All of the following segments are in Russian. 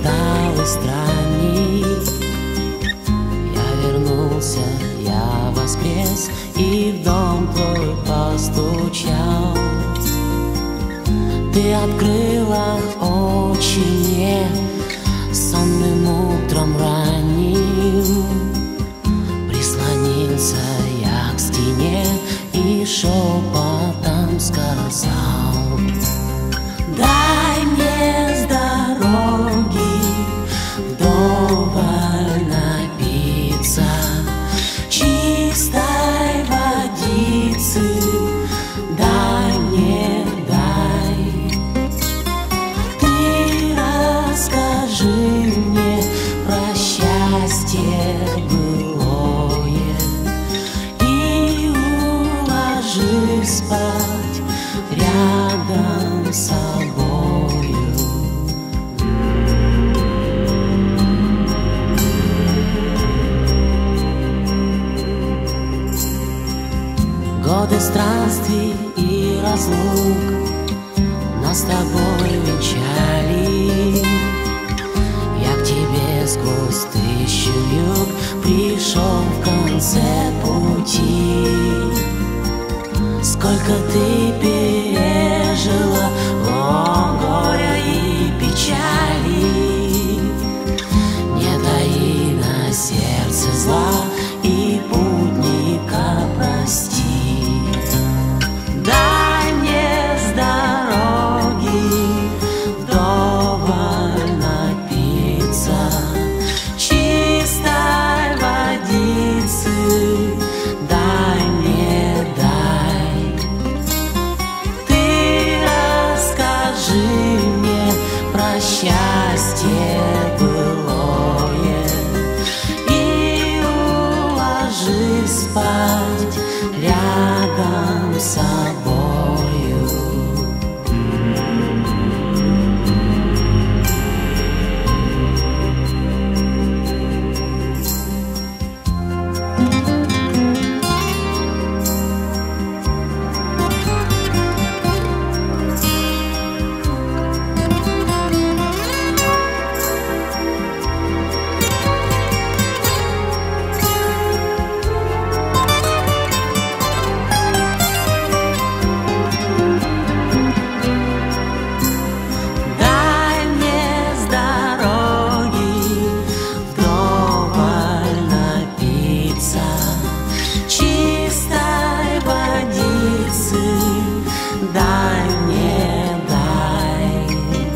усталый странник. Я вернулся, я воскрес и в дом твой постучал. Ты открыла очи мне сонным утром ранним. Прислонился я к стене и шепотом сказал: дай мне с дороги вдоволь напиться чистой водицы. Дай мне, дай. Ты расскажи мне про счастье былое и уложи спать рядом с собою. Годы странствий и разлук нас с тобой венчали. Я к тебе сквозь тысячу юг пришел в конце пути. Сколько ты пережила, о, горя и печали. Не таи на сердце зла и путника прости. Дай мне с дороги вдоволь напиться чистой водицы. Дай мне, дай. Ты расскажи мне про счастье былое и уложи спать рядом с собою. Дай мне, дай.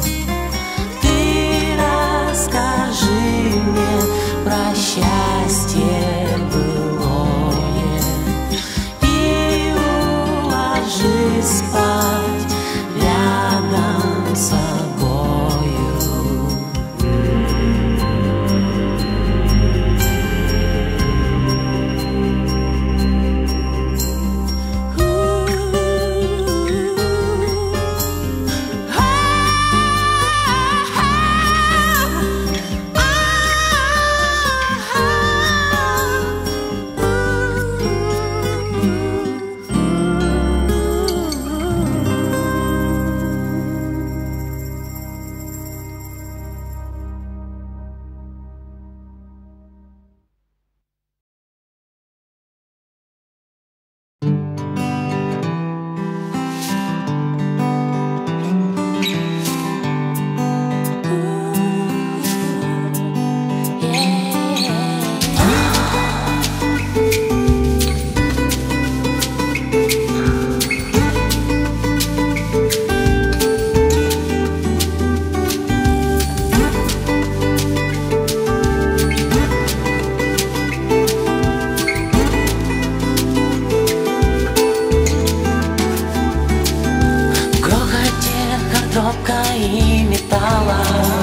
Ты расскажи мне про счастье былое и уложи спать рядом с собою. И металла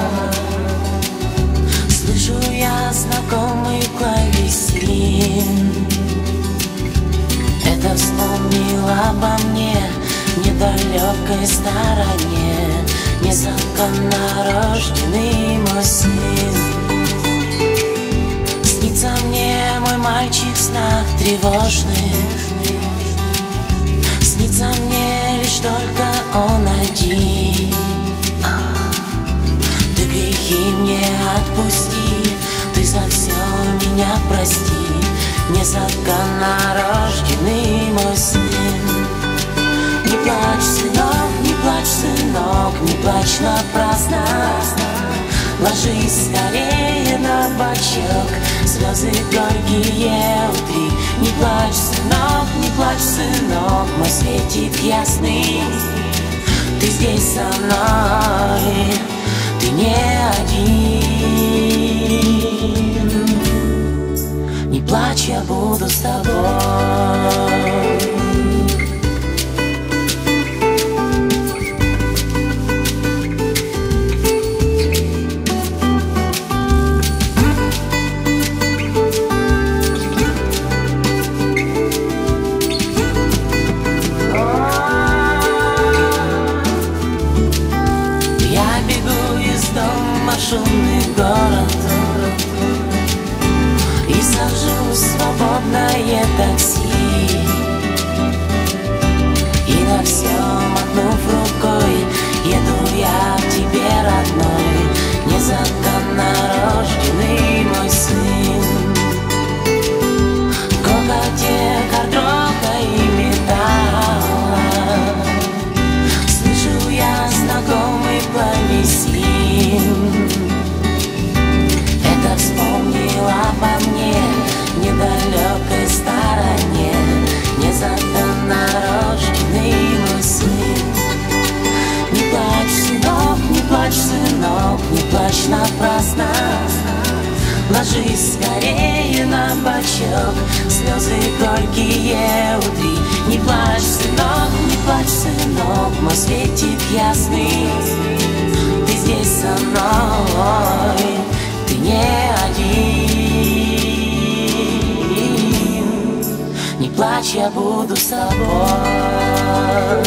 слышу я знакомый клавесин. Это вспомнила обо мне в недалекой стороне незаконно рожденный мой сын. Снится мне мой мальчик в снах тревожных, снится мне лишь только он один. Ты грехи мне сынок, не плачь напрасно. Ложись скорее на бочок, слезы горькие утри. Не плачь, сынок, не плачь, сынок, мой светик ясный. Ты здесь со мной, ты не один. Не плачь, я буду с тобой. Шумный город и сажу свободное такси. И на все махнув рукой, еду я к тебе, родной, незаконно рожденный мой сын. В грохоте хардрока и металла слышу я знакомый клавесин. Вспомнила обо мне в недалекой стороне, незаконно рожденный мой сын. Не плачь, сынок, не плачь, сынок, не плачь напрасно. Ложись скорее на бочок, слезы горькие утри. Не плачь, сынок, мой светик ясный. Ты здесь со мной, ты не один. Не плачь, я буду с тобой.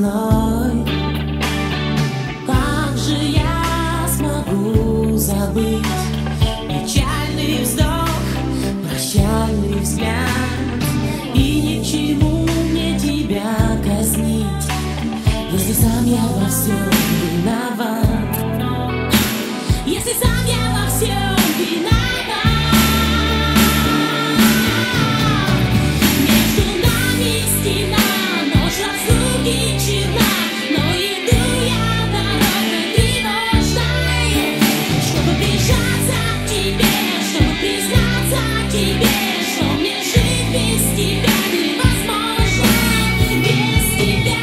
мной. Как же я смогу забыть печальный вздох, прощальный взгляд? И ни к чему мне тебя казнить, если сам я во всем виноват. Если сам я во всем виноват. Между нами стена, нож разлуки черна, но иду я дорогой тревожной, чтобы прижаться к тебе, чтобы признаться тебе, что мне жить без тебя невозможно, без тебя.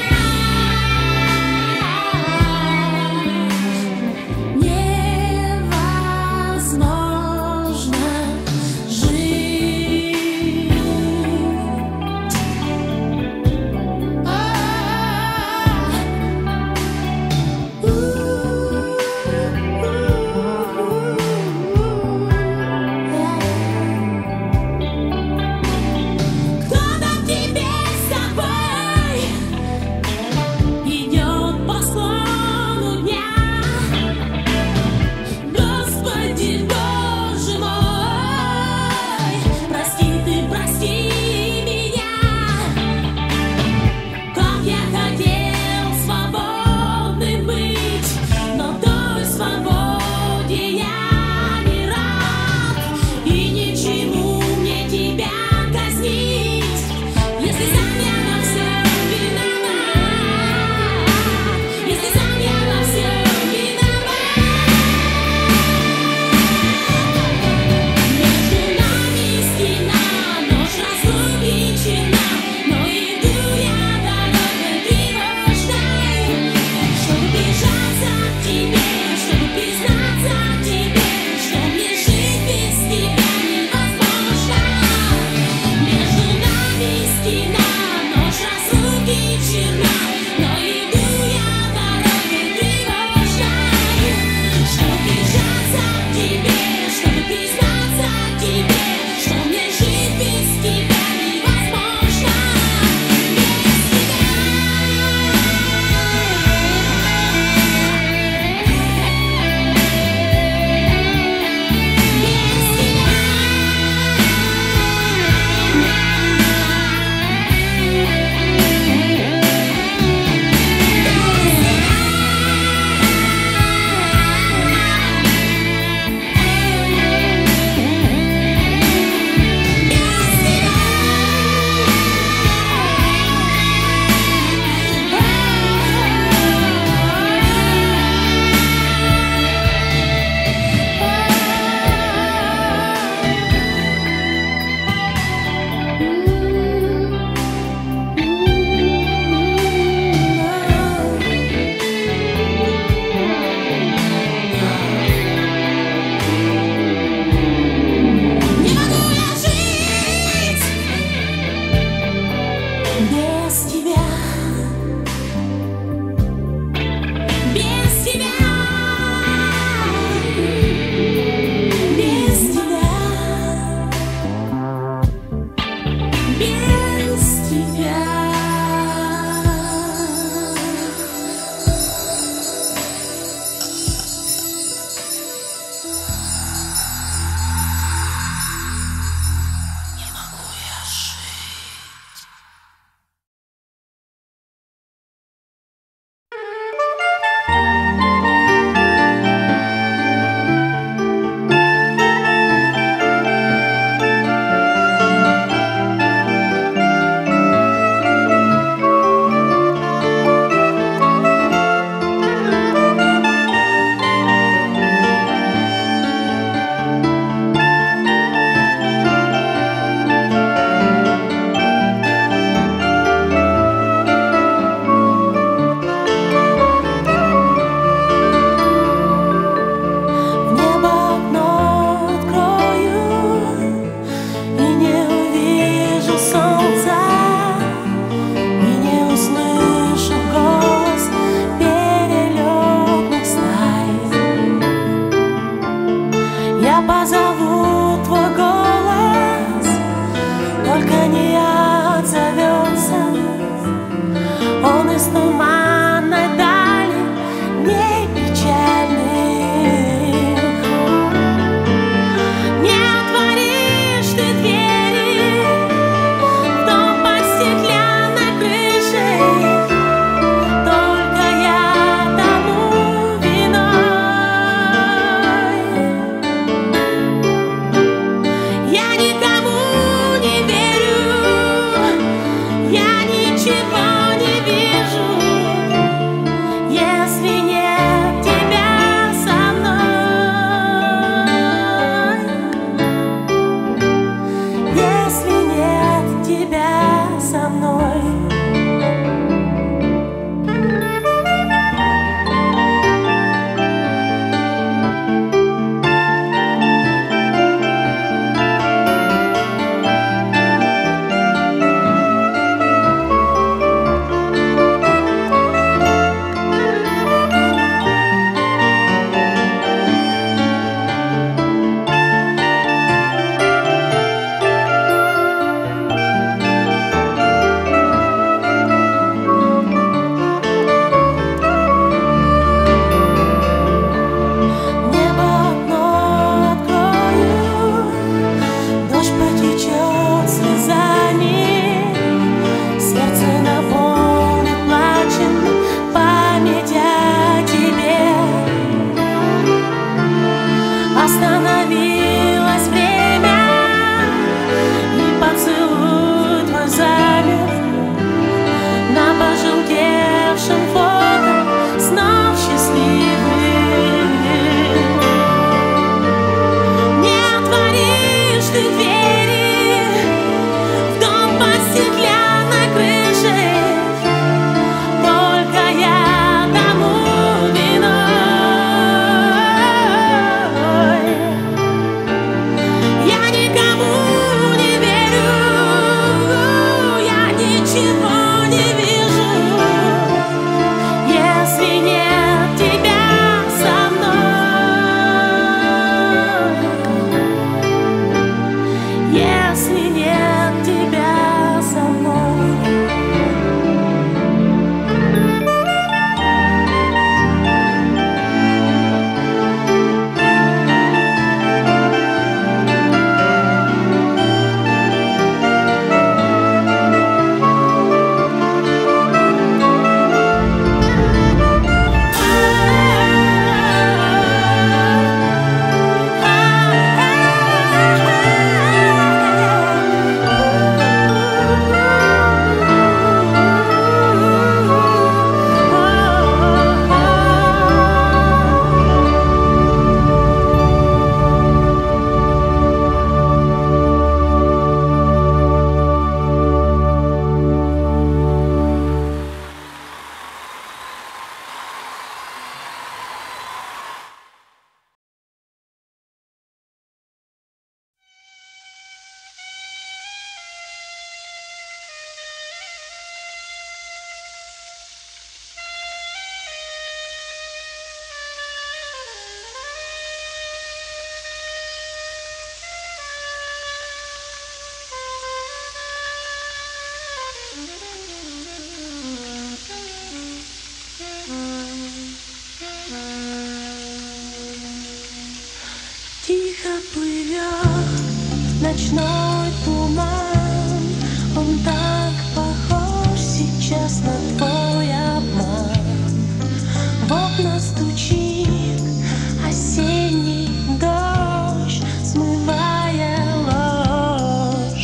ночной туман, он так похож сейчас на твой обман. В окна стучит осенний дождь, смывая ложь.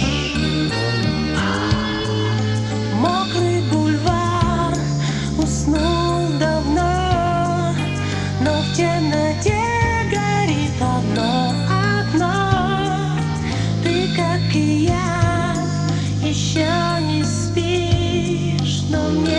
Мокрый бульвар уснул давно, но в темноте горит одно окно. Ты, как и я, еще не спишь, но мне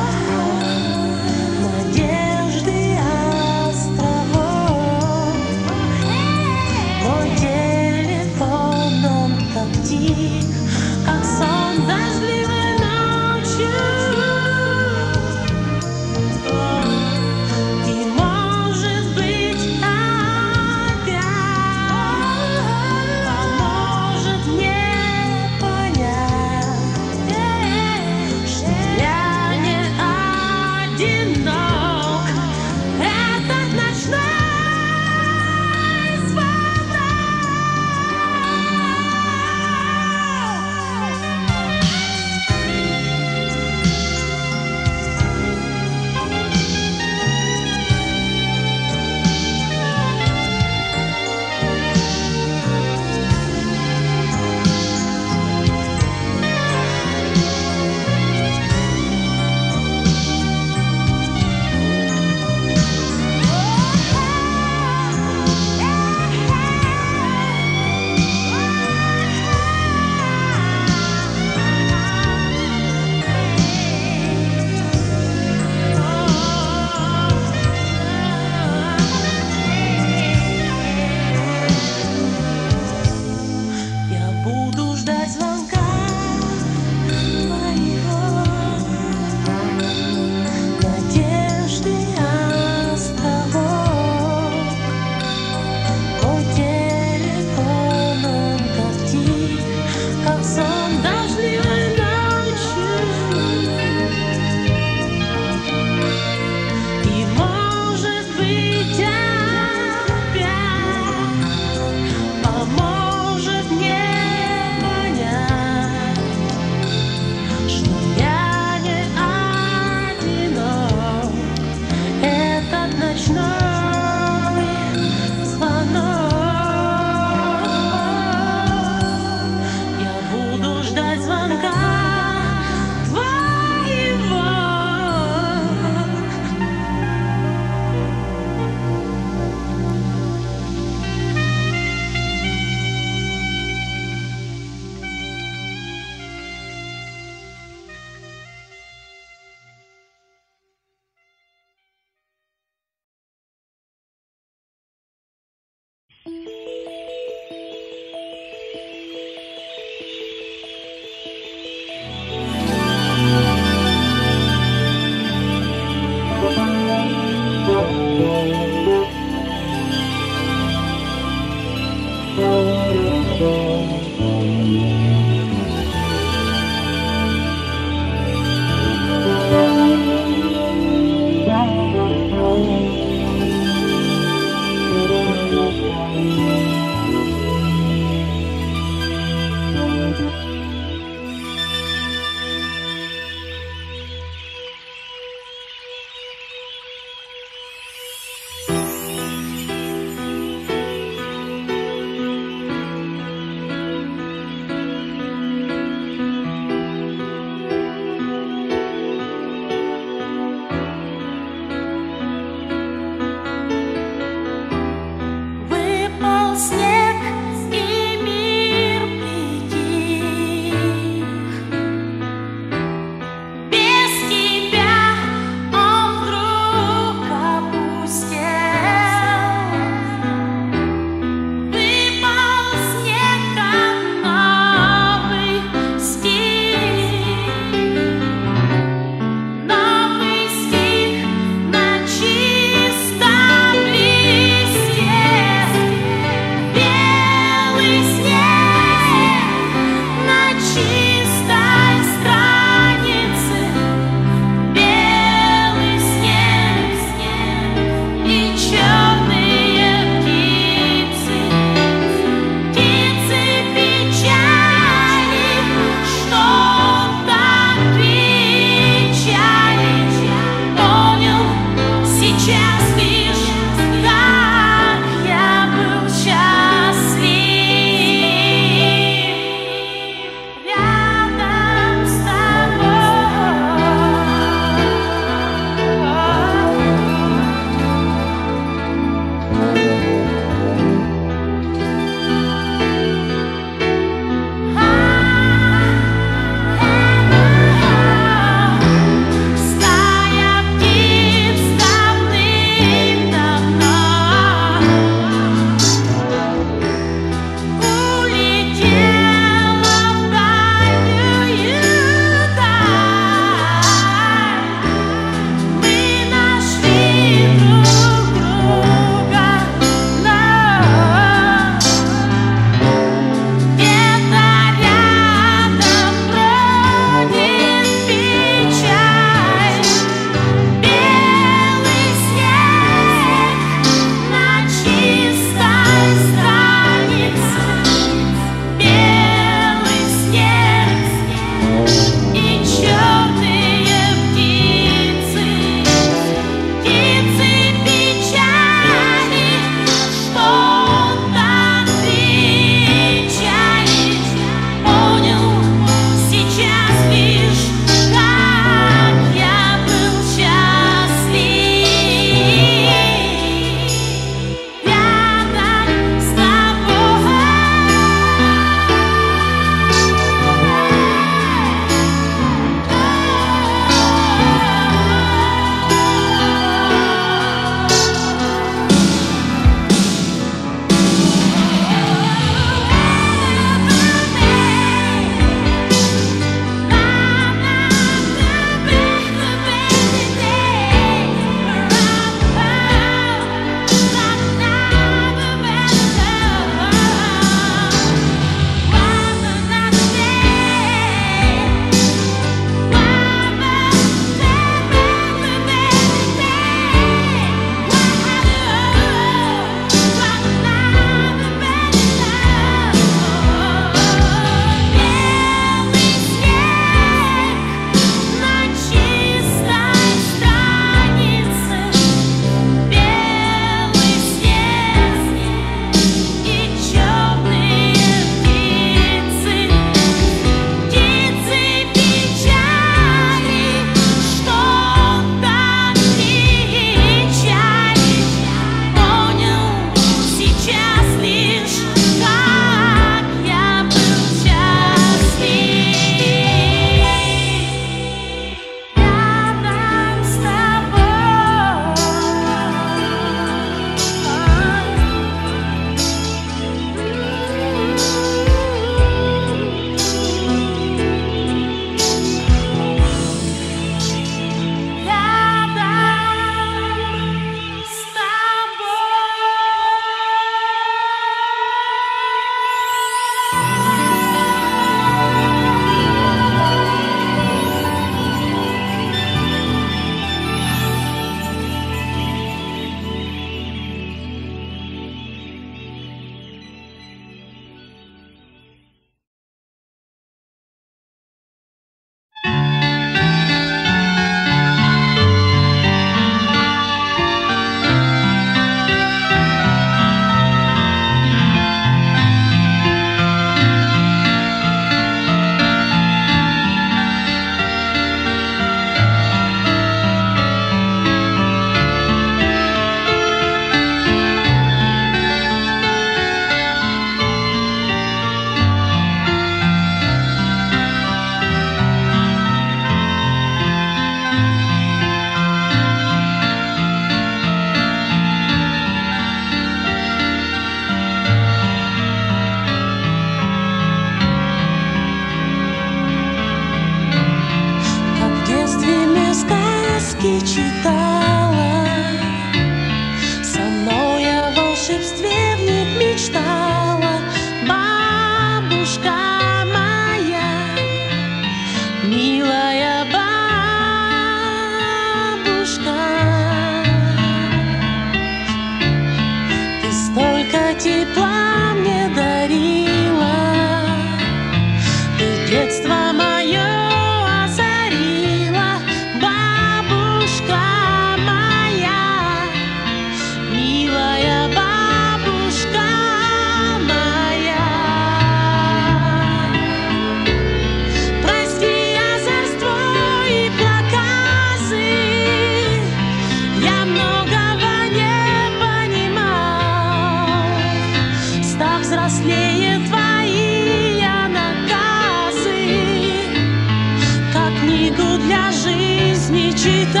взрослее твои я наказы, как книгу для жизни читал.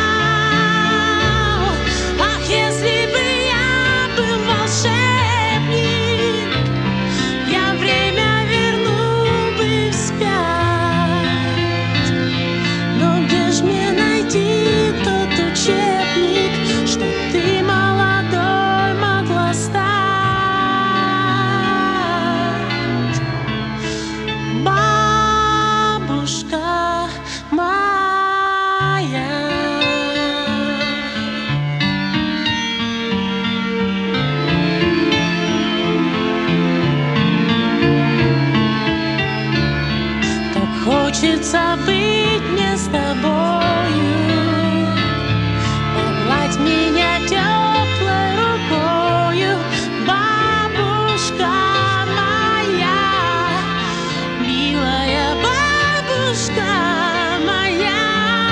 Ах, если бы я был волшебник, я время вернул бы вспять. Но где ж мне найти тот учебник, что ты молодой могла стать? Бабушка моя. Так хочется быть мне с тобою, погладь меня теплой рукою, бабушка моя, милая бабушка моя.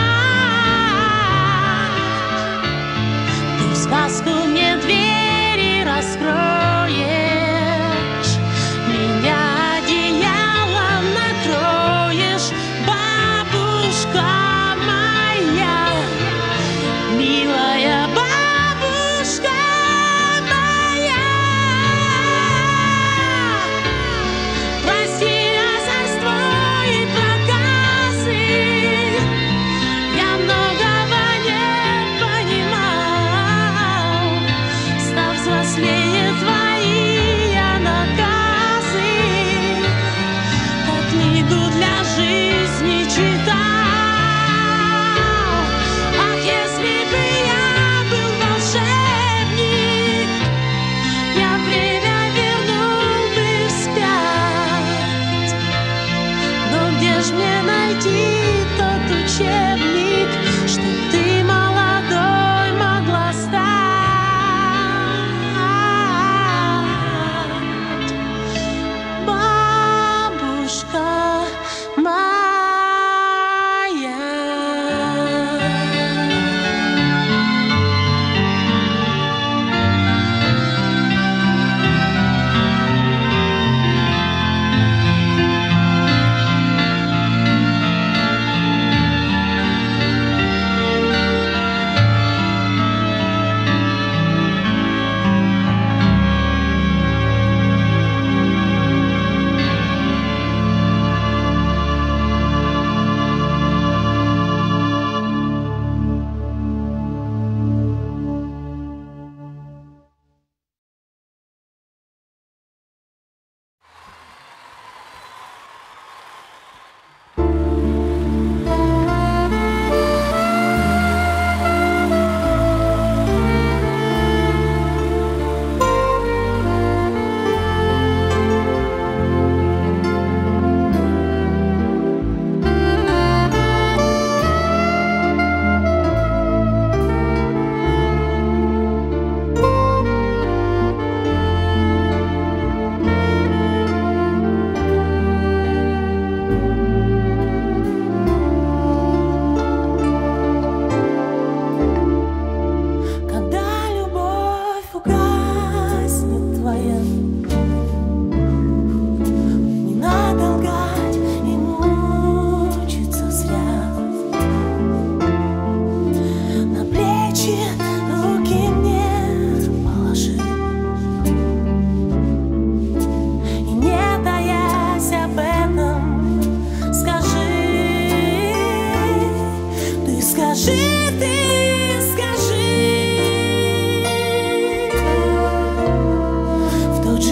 Ты в сказку мне двери раскроешь, меня одеялом накроешь, бабушка моя, милая бабушка моя. Прости озорство и проказы, я многого не понимал. Став взрослее твои я наказы, как книгу для жизни читал. Ах, если бы я был волшебник, я время вернул бы вспять. Но где ж мне найти тот учебник, что ты молодой могла стать? Бабушка моя. Когда любовь угаснет твоя, не надо лгать и мучиться зря. На плечи руки мне положи, и не таясь об этом скажи, ты скажи, ты скажи. В тот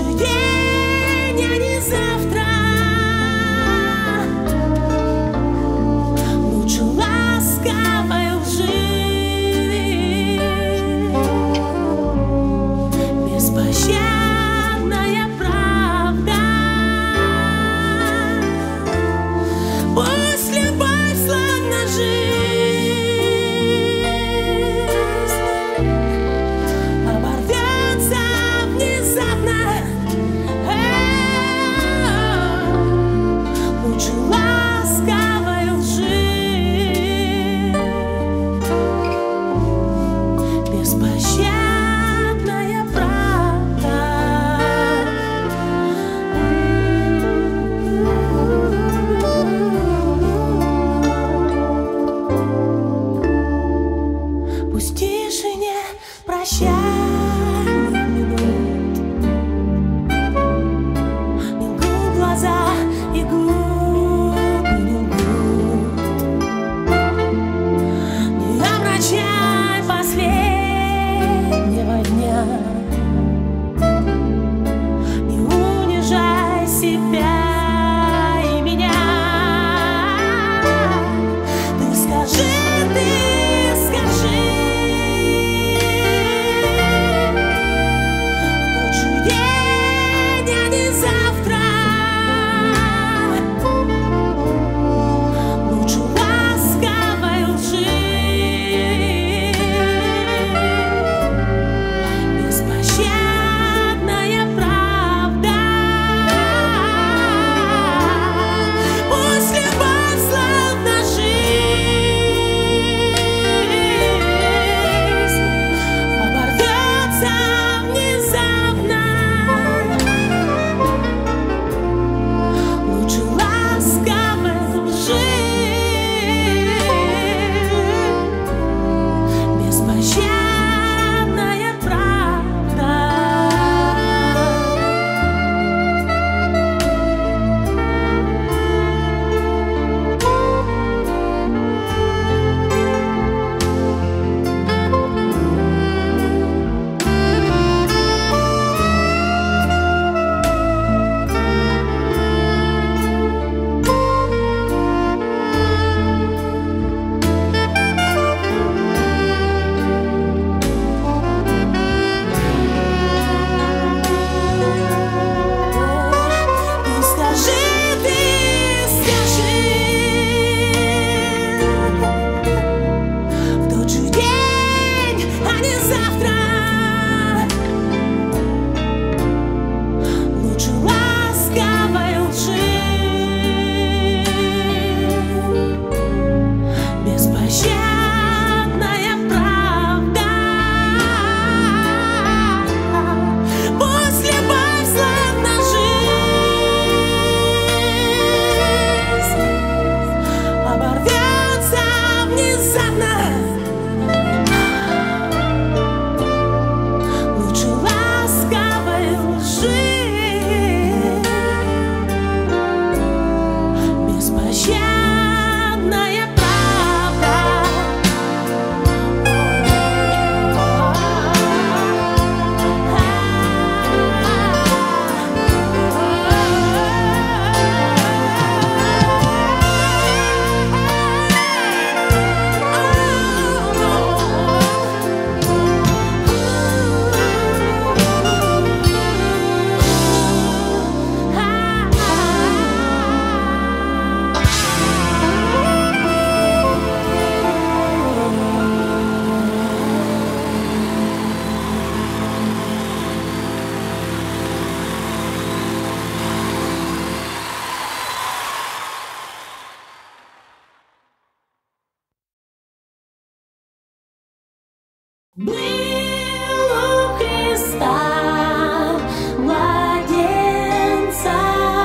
Был у Христа младенца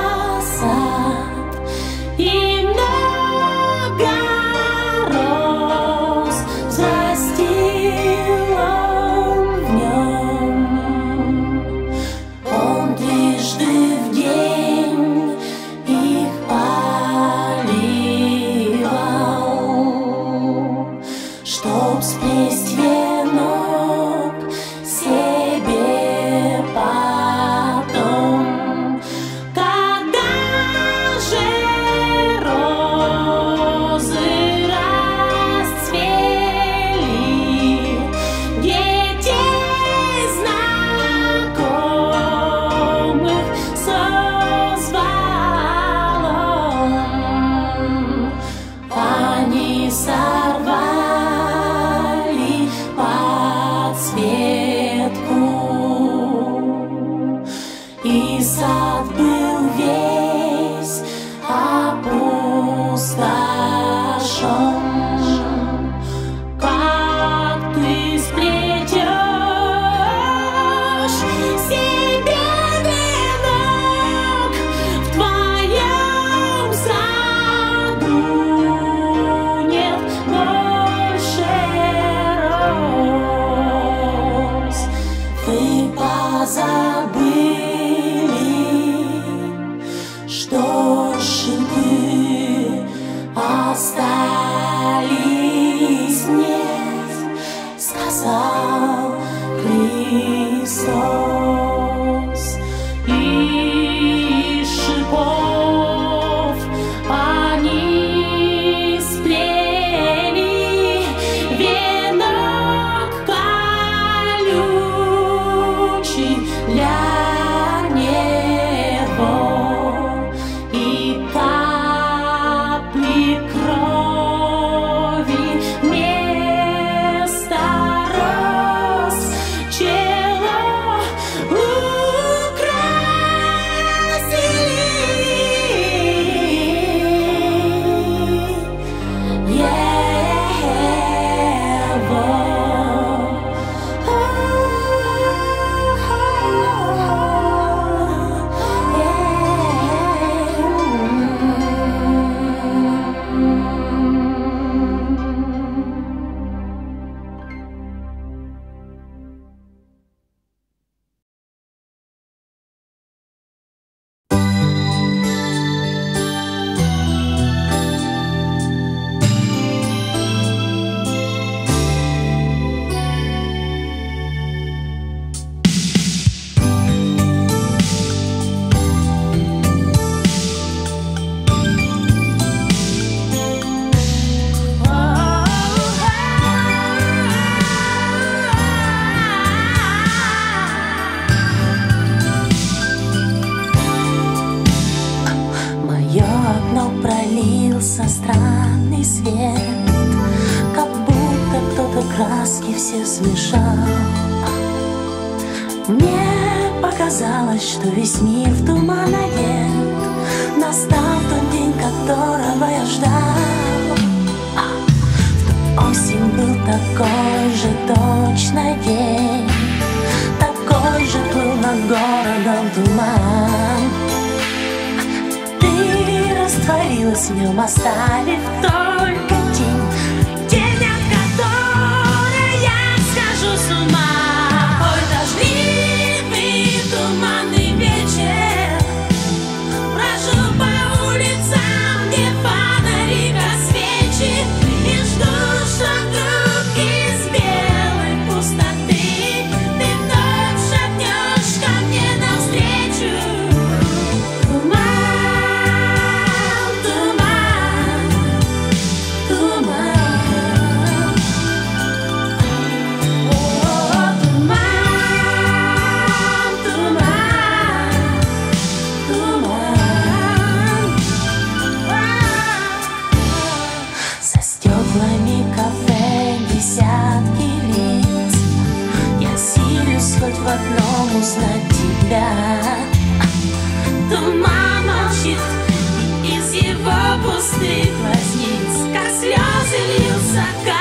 сад, и много роз взрастил он в нем. Он трижды в день их поливал, чтоб сплесть венок себе потом. Когда же розы расцвели, детей знакомых созвал он, они сорвали подсветку, и сад был весь опустошен. Как ты сплетешь себе венок в твоем саду, нет больше роз. Вы позабыли, что шипы остались мне, сказал Христос. И шипов они сплели венок колючий для него, и капли крови вместо роз чело украсили пролился странный свет, как будто кто-то краски все смешал. Мне показалось, что весь мир в туман одет, настал тот день, которого я ждал. В ту осень был такой же точно день, такой же плыл над городом туман. Растворилась в нем, оставив только тень, тень, от которой я схожу с ума. Ой, дождливый туманный вечер, брожу по улицам, где фонари как свечи, и жду, что вдруг из белой пустоты ты вновь шагнешь ко мне навстречу. Хоть в одном узнать тебя. Туман молчит, и из его пустых глазниц, как слезы лился